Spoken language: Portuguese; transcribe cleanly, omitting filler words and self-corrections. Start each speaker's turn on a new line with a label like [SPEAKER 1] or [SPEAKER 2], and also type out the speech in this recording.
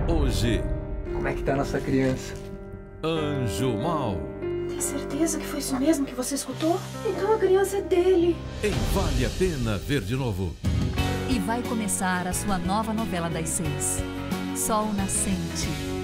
[SPEAKER 1] Hoje,
[SPEAKER 2] Como é que tá nossa criança?
[SPEAKER 1] Anjo Mal.
[SPEAKER 3] Tem certeza que foi isso mesmo que você escutou? Então a criança é dele.
[SPEAKER 1] Em Vale a Pena Ver de Novo.
[SPEAKER 4] E vai começar a sua nova novela das 6. Sol Nascente.